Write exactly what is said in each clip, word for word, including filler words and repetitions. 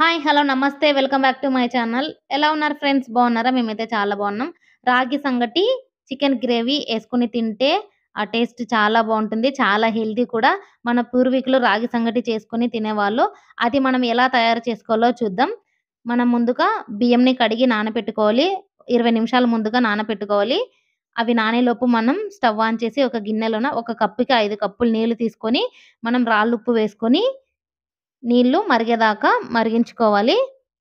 Hi! Hello! నమస్తే. Welcome back to my channel. ఎలా ఉన్నారు ఫ్రెండ్స్? బాగున్నారా? మేమైతే చాలా బాగున్నాం. రాగి సంగటి, చికెన్ గ్రేవీ యేసుకొని తింటే ఆ టేస్ట్ చాలా బావుంటుంది. చాలా హెల్తీ కూడా. మన పూర్వీకులు రాగి సంగటి చేసుకొని తినేవాళ్ళు. అది మనం ఎలా తయారు చేసుకోవాలో చూద్దాం. మనం ముందుగా బియ్యంని కడిగి నానబెట్టుకోవాలి. ఇరవై నిమిషాల ముందుగా నానబెట్టుకోవాలి. అవి నానేలోపు మనం స్టవ్ ఆన్ చేసి ఒక గిన్నెలోన ఒక కప్పుకి ఐదు కప్పులు నీళ్లు తీసుకొని, మనం రాళ్ళుప్పు వేసుకొని నీళ్లు మరిగేదాకా మరిగించుకోవాలి.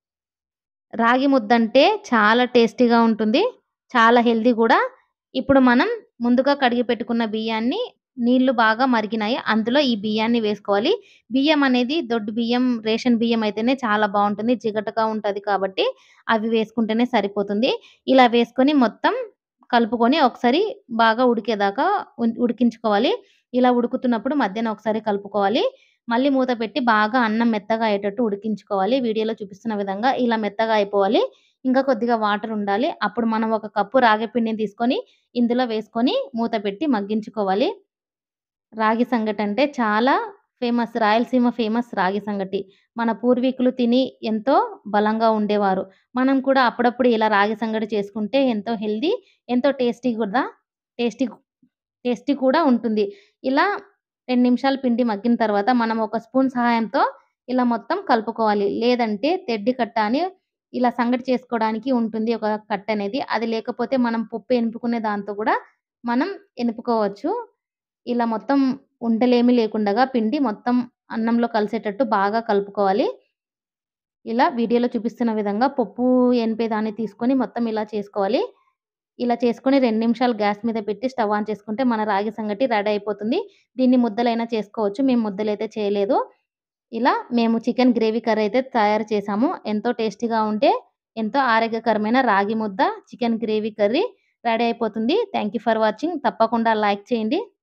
రాగి ముద్దంటే చాలా టేస్టీగా ఉంటుంది. చాలా హెల్తీ గూడా. ఇప్పుడు మనం ముందుగా కడిగి పెట్టుకున్న బియ్యాన్ని నీళ్లు బాగా మరిగినాయి. అందులో ఈ బియ్యాన్ని వేసుకోవాలి. బియ్యం అనేది దొడ్డు బియ్యం, రేషన్ బియ్యం అయితేనే చాలా బావుంటుంది. జిగటగా ఉంటది కాబట్టి అవి వేసుకుంటేనే సరిపోతుంది. ఇలా వేసుకొని మొత్తం కలుపుకొని ఒకసారి బాగా ఉడికేదాకా ఉన్ ఉడికించుకోవాలి. ఇలా ఉడుకుతున్నప్పుడు మధ్యన ఒకసారి కలుపుకోవాలి. మళ్ళీ మూత పెట్టి బాగా అన్నం మెత్తగా అయ్యేటట్టు ఉడికించుకోవాలి. వీడియోలో చూపిస్తున్న విధంగా ఇలా మెత్తగా అయిపోవాలి. ఇంకా కొద్దిగా వాటర్ ఉండాలి. అప్పుడు మనం ఒక కప్పు రాగి పిండిని తీసుకొని ఇందులో వేసుకొని మూత పెట్టి మగ్గించుకోవాలి. రాగి సంగటి అంటే చాలా ఫేమస్. రాయలసీమ ఫేమస్ రాగి సంగటి. మన పూర్వీకులు తిని ఎంతో బలంగా ఉండేవారు. మనం కూడా అప్పుడప్పుడు ఇలా రాగి సంగటి చేసుకుంటే ఎంతో హెల్తీ, ఎంతో టేస్టీ కూడా టేస్టీ టేస్టీ కూడా ఉంటుంది. ఇలా రెండు నిమిషాలు పిండి మగ్గిన తర్వాత మనం ఒక స్పూన్ సహాయంతో ఇలా మొత్తం కలుపుకోవాలి. లేదంటే తెడ్డి కట్ట అని ఇలా సంగటి చేసుకోవడానికి ఉంటుంది ఒక కట్టనేది. అది లేకపోతే మనం పప్పు ఎనుపుకునే దాంతో కూడా మనం ఎనుపుకోవచ్చు. ఇలా మొత్తం ఉండలేమి లేకుండగా పిండి మొత్తం అన్నంలో కలిసేటట్టు బాగా కలుపుకోవాలి. ఇలా వీడియోలో చూపిస్తున్న విధంగా పప్పు ఎనిపేదాన్ని తీసుకొని మొత్తం ఇలా చేసుకోవాలి. ఇలా చేసుకొని రెండు నిమిషాలు గ్యాస్ మీద పెట్టి స్టవ్ ఆన్ చేసుకుంటే మన రాగి సంగటి రెడీ అయిపోతుంది. దీన్ని ముద్దలైనా చేసుకోవచ్చు. మేము ముద్దలైతే చేయలేదు. ఇలా మేము చికెన్ గ్రేవీ కర్రీ అయితే తయారు చేశాము. ఎంతో టేస్టీగా ఉంటే ఎంతో ఆరోగ్యకరమైన రాగి ముద్ద, చికెన్ గ్రేవీ కర్రీ రెడీ అయిపోతుంది. Thank you for watching. తప్పకుండా లైక్ చేయండి.